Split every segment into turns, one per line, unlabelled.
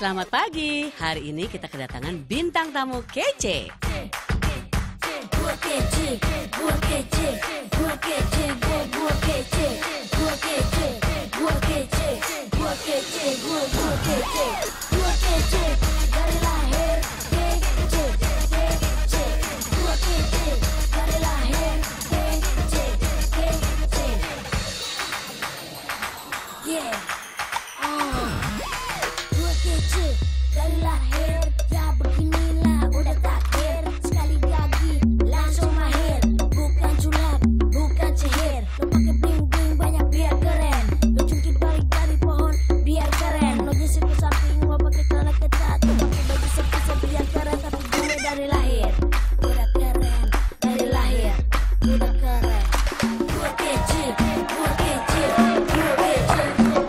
Selamat pagi, hari ini kita kedatangan bintang tamu kece.
Dari lahir, ya beginilah udah takdir. Sekali gagi, langsung mahir. Bukan sulap, bukan sihir. Lo pake bling-bling banyak biar keren. Lo jungkit balik dari pohon biar keren. Lo geser ke samping, lo pake celana ketat. Lo pake baju sepisa biar keren. Tapi gue dari lahir udah keren. Dari lahir udah keren. Gue kece, gue kece, gue kece.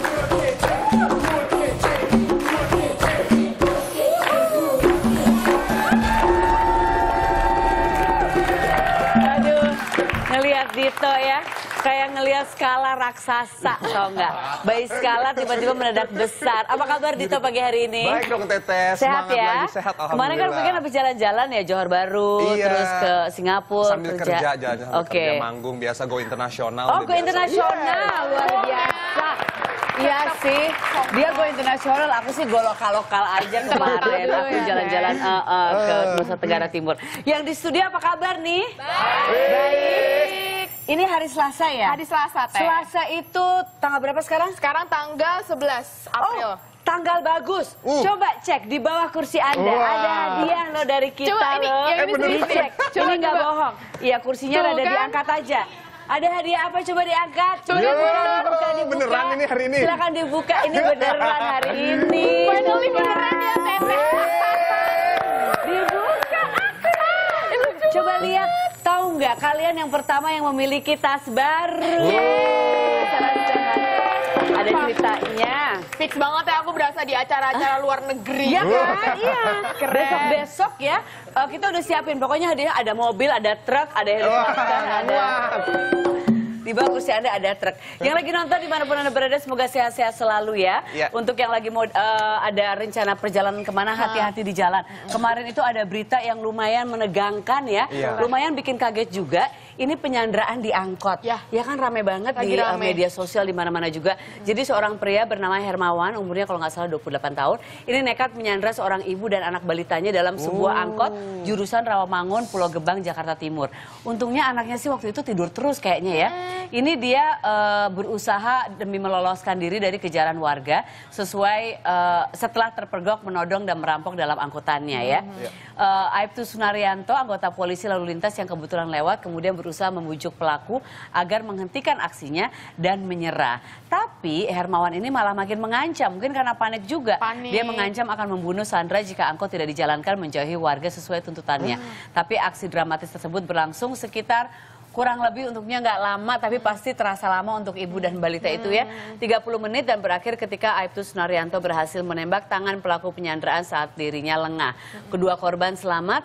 Ngelihat Dito ya, kayak ngelihat skala raksasa, tau nggak? Bayi skala tiba-tiba mendadak besar. Apa kabar Dito pagi hari ini?
Baik dong Teteh,
Sehat
semangat
ya?
lagi, sehat alhamdulillah.
Kemarin kan mungkin habis jalan-jalan ya, Johor Bahru,
Iya.
terus ke Singapura.
Sambil kerja, jalan-jalan sambil
Oke.
kerja manggung, biasa go internasional.
Oh,
udah
go
biasa.
internasional, luar biasa. Iya sih, dia go internasional, aku sih go lokal-lokal aja kemarin. Aku jalan-jalan ke Nusa Tenggara Timur. Yang di studio apa kabar nih? Baik. Ini hari Selasa ya?
Hari Selasa, Teh.
Selasa itu tanggal berapa sekarang?
Sekarang tanggal 11 April.
Oh, tanggal bagus. Coba cek di bawah kursi Anda. Ada hadiah loh dari kita.
Coba ini,
loh.
yang ini
Dicek.
Coba,
Ini nggak
coba.
bohong. Iya, kursinya
Tuh,
rada
kan?
diangkat aja. Ada hadiah apa? Coba diangkat.
Coba
dibuka.
Beneran ini hari ini?
Silakan dibuka. Ini beneran hari ini.
Finally beneran ya, Teteh.
Dibuka. Coba lihat. Tahu nggak kalian yang pertama yang memiliki tas baru? Ada ceritanya.
Fix banget ya, aku berasa di acara-acara luar negeri.
Iya kan? Iya. Besok-besok ya, kita udah siapin. Pokoknya hadiah ada mobil, ada truk, ada helikopter, ada... Di bawah kursi Anda ada truk. Yang lagi nonton dimanapun Anda berada, semoga sehat-sehat selalu ya.
Iya.
Untuk yang lagi mau ada rencana perjalanan kemana, hati-hati di jalan. Kemarin itu ada berita yang lumayan menegangkan ya.
Iya.
Lumayan bikin kaget juga. Ini penyanderaan di angkot.
Ya.
Ya kan rame banget
Lagi
di
rame.
media sosial di mana-mana juga. Jadi seorang pria bernama Hermawan, umurnya kalau nggak salah 28 tahun. Ini nekat menyandra seorang ibu dan anak balitanya dalam sebuah angkot jurusan Rawamangun, Pulau Gebang, Jakarta Timur. Untungnya anaknya sih waktu itu tidur terus kayaknya ya. Ini dia berusaha demi meloloskan diri dari kejaran warga sesuai setelah terpergok menodong dan merampok dalam angkutannya ya. Aibtu Sunaryanto, anggota polisi lalu lintas yang kebetulan lewat, kemudian berusaha membujuk pelaku agar menghentikan aksinya dan menyerah. Tapi Hermawan ini malah makin mengancam, mungkin karena panik juga. Dia mengancam akan membunuh Sandra jika angkot tidak dijalankan menjauhi warga sesuai tuntutannya. Tapi aksi dramatis tersebut berlangsung sekitar kurang lebih untuknya nggak lama, tapi pasti terasa lama untuk ibu dan balita itu ya. 30 menit dan berakhir ketika Aibtu Sunaryanto berhasil menembak tangan pelaku penyanderaan saat dirinya lengah. Kedua korban selamat.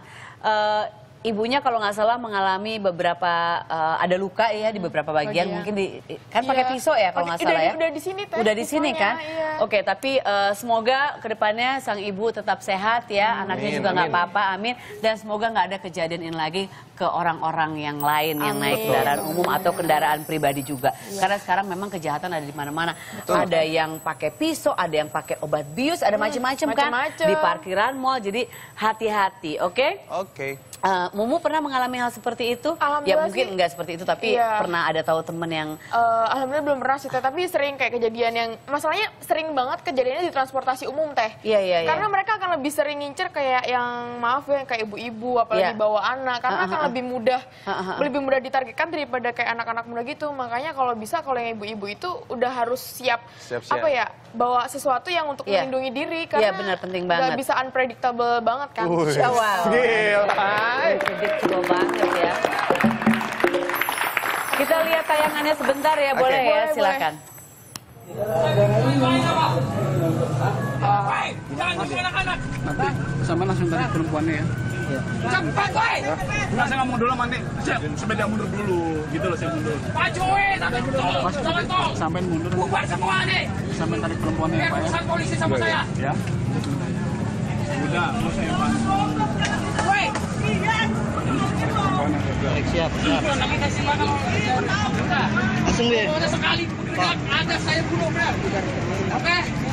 Ibunya kalau nggak salah mengalami beberapa ada luka ya di beberapa bagian. Mungkin kan pakai pisau ya kalau nggak salah ya.
Udah di sini, Teh.
Udah di sini kan?
Iya.
Oke, tapi semoga kedepannya sang ibu tetap sehat ya, anaknya juga nggak apa-apa, amin. Dan semoga nggak ada kejadian ini lagi ke orang-orang yang lain yang naik kendaraan umum atau kendaraan pribadi juga. Karena sekarang memang kejahatan ada di mana-mana. Ada yang pakai pisau, ada yang pakai obat bius, ada macam-macam kan di parkiran mall. Jadi hati-hati, oke?
Oke.
Mumu pernah mengalami hal seperti itu? Ya
Alhamdulillah
mungkin
sih.
enggak seperti itu, tapi
Iya.
pernah ada tahu temen yang
Alhamdulillah belum pernah sih, Teh. Tapi sering kayak kejadian yang... Masalahnya sering banget kejadiannya di transportasi umum, Teh.
Iya.
Karena mereka akan lebih sering ngincer kayak yang, maaf ya, kayak ibu-ibu, apalagi bawa anak. Karena akan lebih mudah ditargetkan daripada kayak anak-anak muda gitu. Makanya kalau bisa, kalau yang ibu-ibu itu udah harus siap. Apa ya, bawa sesuatu yang untuk melindungi diri. Karena
benar, penting banget.
nggak bisa unpredictable banget kan.
Wow. Kreditable banget ya. Kita lihat tayangannya sebentar ya, boleh ya, silakan.
Nanti sama langsung tarik perempuannya ya.
Cepat, woi!
Enggak, saya ngomong dulu nanti. Sepeda mundur dulu, gitu loh saya mundur.
Majuin, sampai mundur. Jalan tol.
Sampai mundur.
Bubar semua nih.
Sampai tarik perempuannya ya, Pak ya.
Urusan polisi sama saya.
Ya. Udah, mau saya bantu.
Siap. Langsung deh.
Sekali ada saya bunuh, bro. Oke.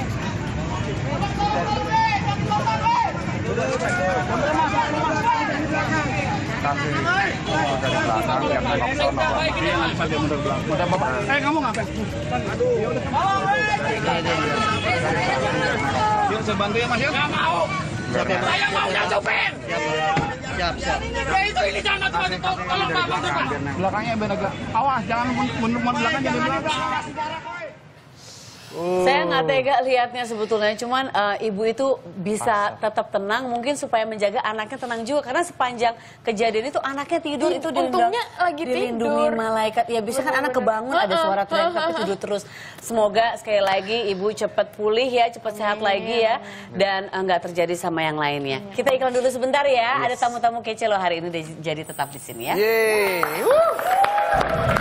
Kasih dari belakang yang nengok sono.
Dia lagi pada mundur belakang. Udah bapak. Kamu ngapain? Aduh. Yuk saya bantu ya Mas ya.
Nggak mau. Saya mau yang sopir.
Siap.
Ya itu ini jangan tolong Pak, bantu Pak.
Belakangnya biar agak. Awas, jangan mundur belakang jadi belakang.
Saya nggak tega lihatnya sebetulnya, cuman ibu itu bisa tetap tenang mungkin supaya menjaga anaknya tenang juga karena sepanjang kejadian itu anaknya tidur itu
Untungnya lagi
dilindungi
tidur.
malaikat. Ya bisa kan anak kebangun ada suara teriak tapi tidur terus. Semoga sekali lagi ibu cepat pulih ya, cepat sehat lagi ya dan nggak terjadi sama yang lainnya. Kita iklan dulu sebentar ya. Ada tamu-tamu kece loh hari ini jadi tetap di sini ya.
Yeay.